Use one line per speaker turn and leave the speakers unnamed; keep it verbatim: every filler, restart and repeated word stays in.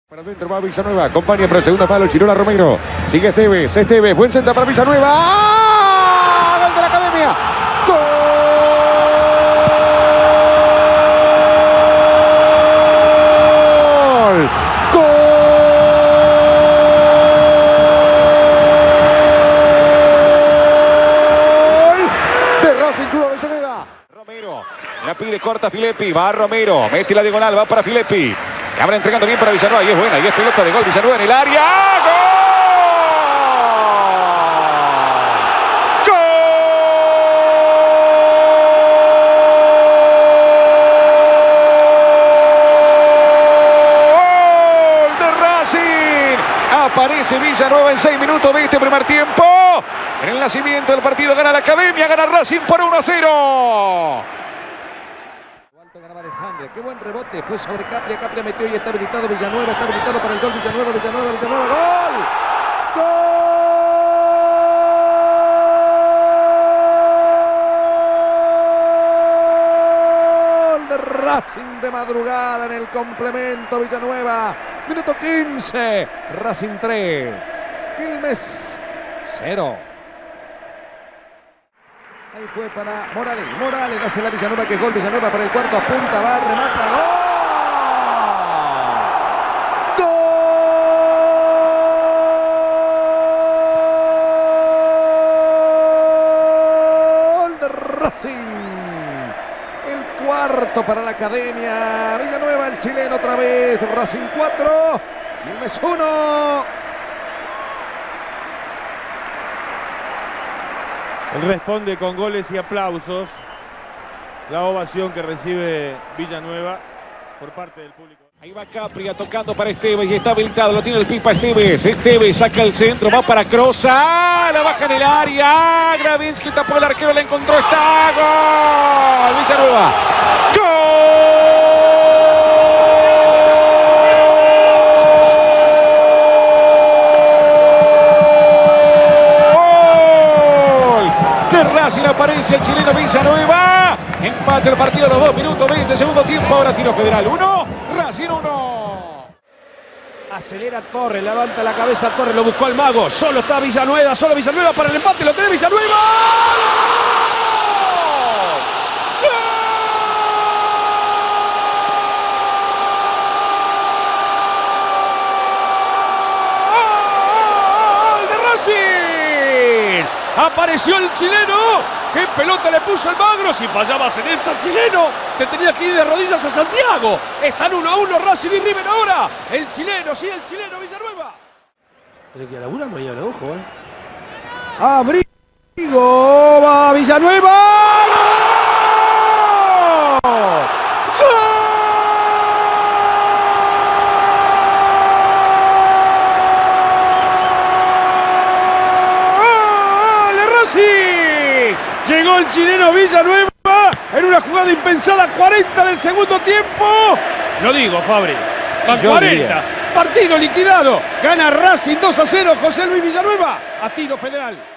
Para adentro va Villanueva, acompaña para el segundo palo Chirola Romero. Sigue Esteves, Esteves, buen centro para Villanueva. ¡Ah! ¡Gol de la Academia! ¡Gol! ¡Gol! De Racing Club Avellaneda. Romero, la pide corta Filippi, va Romero, mete la diagonal, va para Filippi. Ahora entregando bien para Villanueva y es buena, y es pelota de gol. Villanueva en el área. ¡Gol! ¡Gol de Racing! Aparece Villanueva en seis minutos de este primer tiempo. En el nacimiento del partido gana la Academia, gana Racing por uno a cero.
Qué buen rebote, fue sobre Capria, Capria metió y está habilitado Villanueva, está habilitado para el gol, Villanueva, Villanueva, Villanueva, ¡gol! ¡Gol de Racing de madrugada en el complemento, Villanueva, minuto quince, Racing tres, Quilmes cero. Ahí fue para Morales, Morales hace la Villanueva, que es gol, Villanueva para el cuarto, apunta, va, remata, ¡gol! ¡Gol de Racing! El cuarto para la Academia, Villanueva, el chileno otra vez, Racing cuatro, Quilmes uno.
Él responde con goles y aplausos. La ovación que recibe Villanueva por parte del público.
Ahí va Capria tocando para Esteves y está habilitado, lo tiene el Pipa Esteves. Esteves saca el centro, va para Crosa, la baja en el área. Gravinsky tapó el arquero, la encontró, está. ¡Gol! Villanueva. Racing, aparece el chileno Villanueva. Empate el partido a los dos minutos veinte, segundo tiempo. Ahora tiro Federal uno, Racing uno.
Acelera Torres, levanta la cabeza Torres, lo buscó al mago. Solo está Villanueva, solo Villanueva para el empate. Lo tiene Villanueva. ¡Gol de Racing! Apareció el chileno. ¡Qué pelota le puso el Magro! Si fallabas en esta, chileno, te tenías que ir de rodillas a Santiago. Están uno a uno Racing y River ahora. El chileno, sí, el chileno Villanueva.
Tiene que laburar mañana, ojo, eh.
Abrigo, va Villanueva. ¡Gol! Llegó el chileno Villanueva en una jugada impensada, cuarenta del segundo tiempo. Lo digo, Fabri, van cuarenta. Partido liquidado. Gana Racing dos a cero. José Luis Villanueva a tiro Federal.